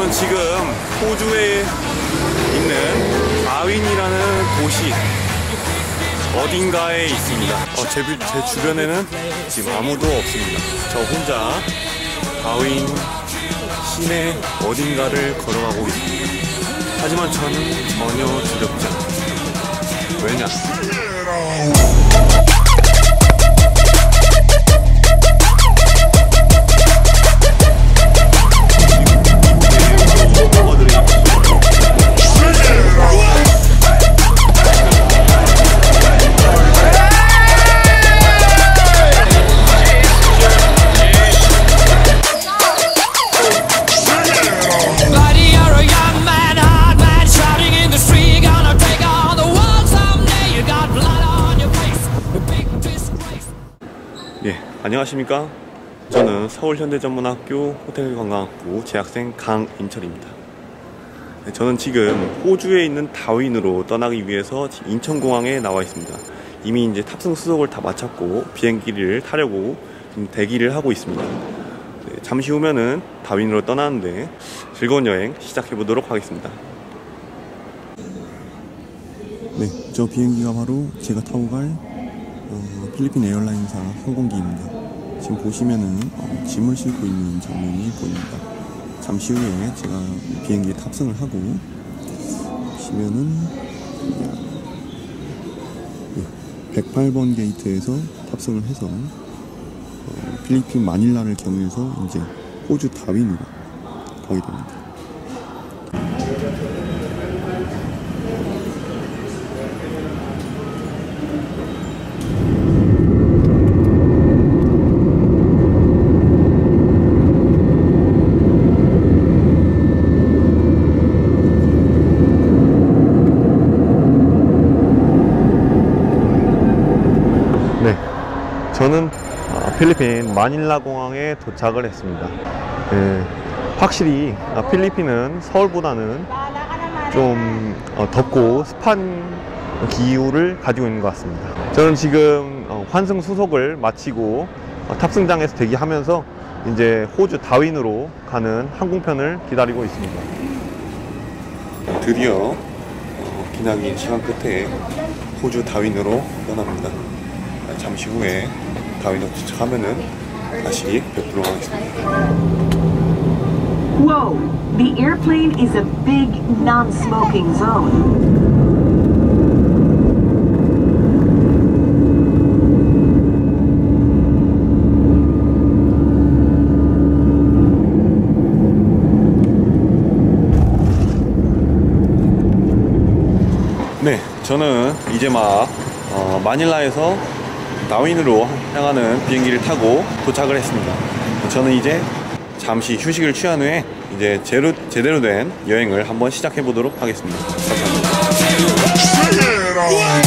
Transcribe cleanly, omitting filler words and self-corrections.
저는 지금 호주에 있는 다윈이라는 도시 어딘가에 있습니다. 제 주변에는 지금 아무도 없습니다. 저 혼자 다윈 시내 어딘가를 걸어가고 있습니다. 하지만 저는 전혀 두렵지 않습니다. 왜냐? 예, 안녕하십니까? 저는 서울 현대전문학교 호텔관광학부 재학생 강인철입니다. 저는 지금 호주에 있는 다윈으로 떠나기 위해서 인천공항에 나와 있습니다. 이미 이제 탑승 수속을 다 마쳤고 비행기를 타려고 지금 대기를 하고 있습니다. 잠시 후면은 다윈으로 떠나는데 즐거운 여행 시작해 보도록 하겠습니다. 네, 저 비행기가 바로 제가 타고 갈 필리핀 에어라인사 항공기입니다. 지금 보시면은 짐을 싣고 있는 장면이 보입니다. 잠시 후에 제가 비행기에 탑승을 하고 보시면은 108번 게이트에서 탑승을 해서 필리핀 마닐라를 경유해서 이제 호주 다윈으로 가게 됩니다. 저는 필리핀 마닐라 공항에 도착을 했습니다. 확실히 필리핀은 서울보다는 좀 덥고 습한 기후를 가지고 있는 것 같습니다. 저는 지금 환승 수속을 마치고 탑승장에서 대기하면서 이제 호주 다윈으로 가는 항공편을 기다리고 있습니다. 드디어 기나긴 시간 끝에 호주 다윈으로 떠납니다. 잠시 후에 다윈으로 도착하면은 다시 뵙도록 하겠습니다. Whoa! The airplane is a big non-smoking zone. 네, 저는 이제 막 마닐라에서 다윈으로 향하는 비행기를 타고 도착을 했습니다. 저는 이제 잠시 휴식을 취한 후에 이제 제대로 된 여행을 한번 시작해 보도록 하겠습니다. 감사합니다.